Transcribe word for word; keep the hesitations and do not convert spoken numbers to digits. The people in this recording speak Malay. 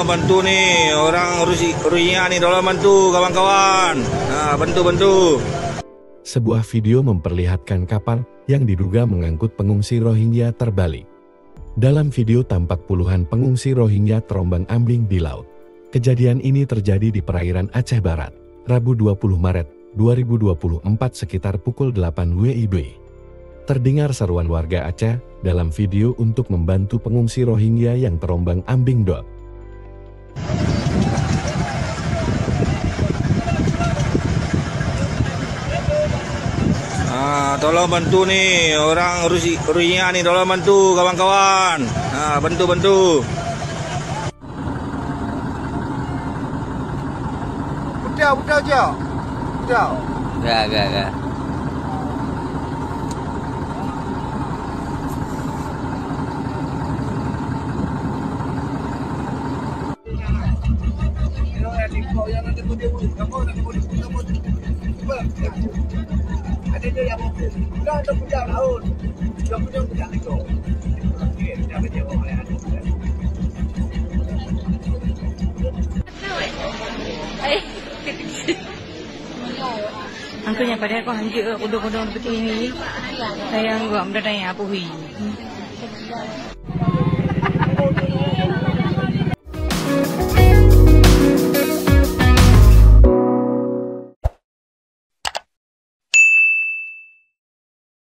tolong bantu nih orang Rohingya nih, tolong bantu kawan-kawan. Nah, bantu-bantu. Sebuah video memperlihatkan kapal yang diduga mengangkut pengungsi Rohingya terbalik. Dalam video tampak puluhan pengungsi Rohingya terombang-ambing di laut. Kejadian ini terjadi di perairan Aceh Barat, Rabu dua puluh Maret dua ribu dua puluh empat sekitar pukul delapan W I B. Terdengar seruan warga Aceh dalam video untuk membantu pengungsi Rohingya yang terombang-ambing dok. Nah, tolong bantu nih orang Rohingya nih, tolong bantu kawan-kawan. Nah, bantu-bantu. Udah, udah aja. Udah. Enggak, enggak, enggak. Ada dia yang mau udah ada punya laut, udah punya punya itu. Oke, udah kerja orang yang ada. Eh, angkanya pada aku anjir, udah-udah seperti ini. Sayang gua udah tanya apa hui.